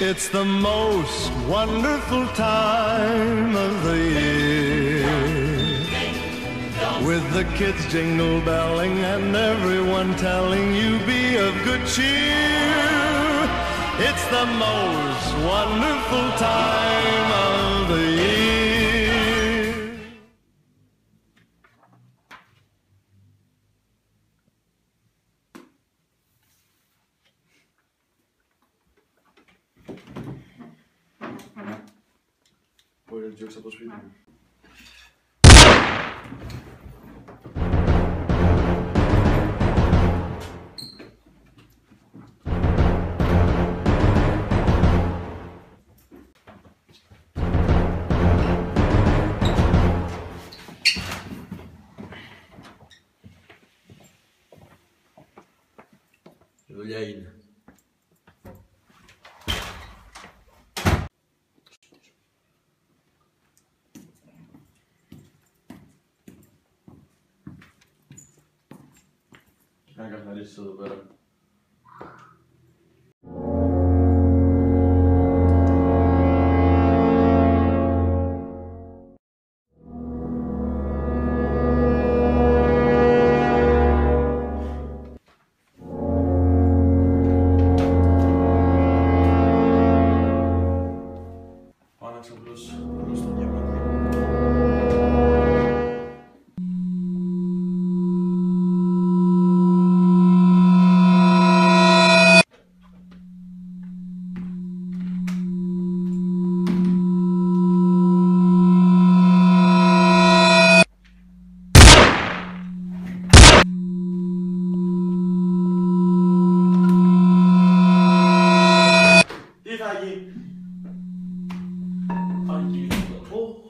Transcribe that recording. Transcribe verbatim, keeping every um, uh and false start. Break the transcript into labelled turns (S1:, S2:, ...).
S1: It's the most wonderful time of the year, with the kids jingle belling and everyone telling you be of good cheer. It's the most wonderful time of the year.
S2: Μπορεί να διώξει από το σπίτι μου. Η δουλειά είναι. Να καθαρίσεις εδώ πέρα. Πάω να ξαπλώσω στο διαμάντι. Τι θα γίνει? Αγγλικό.